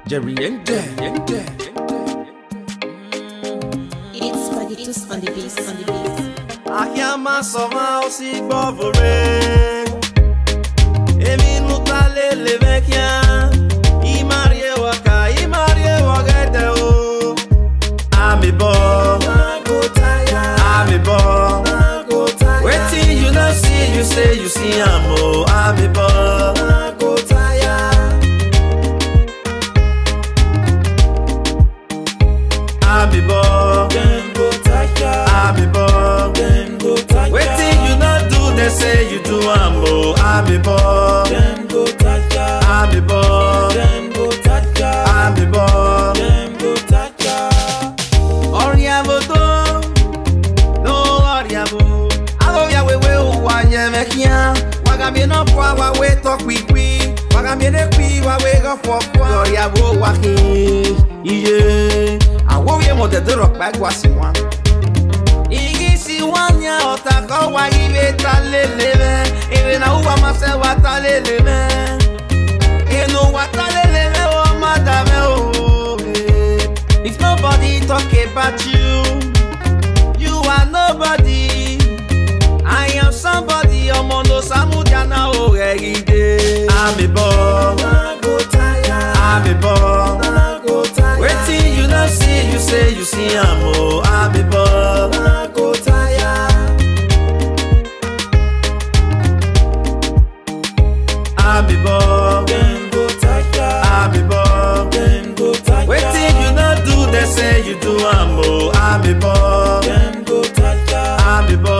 Jerry and Jerry. It's Spaghettus on the beat, A chiama sova o si bovore. E minuta le vecchia. I marie waka de o. Ami bo. Ami bo. Waiting you not see, you say you see amo. Ami bo. Ami bo. Ami bo. Waiting you not do, they say you do amo. Ami bo. Ami bo. Ami bo. Oriabo no oriabo. Alo ya wewe uwanye mekia. Wagamie no kwa wawe to kwikwi. Wagamie ne kwi wawe go fofo. Oriabo waki. Iye. Awo ye mo de rock back wasiwa. Igisi wanya otako wa ibe taleleme. Ibe na uwa mase wa taleleme. Eno wa taleleme o madame o. If nobody talk about you, you are nobody. I am somebody. Omono samudiana o regide. Ami bo. Ami bo. Waiting you not see, you say you see amo. Ami bo. Ami bo. Ami bo. Waiting you not do, they say you do amo. Ami bo. Ami bo.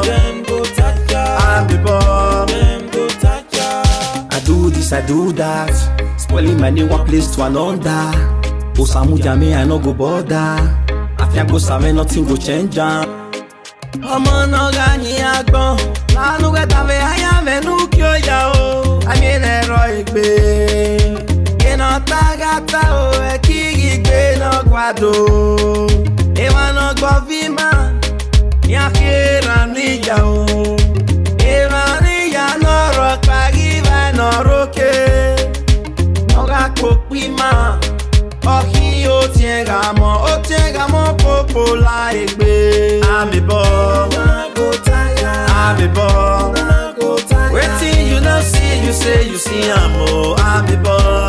Ami bo. I do this, I do that. Spoiling my name one place to another. Osamu jame, I no go bother. Afia go save, nothing go change. Omo no gani agbon. Lanu geta ve aya menu ki o ya o. Ami lero igbe. Eno tagata o e ki igbe no gwado. Ewa no gbo vima. Ya kera ni ya o. Ewa ni ya no ro pagi va no roke. No ga kopima. Ohi o tienga mo popola egbe. Ami bo. Ami bo. Waiting you not see, you say you see amo. Ami bo.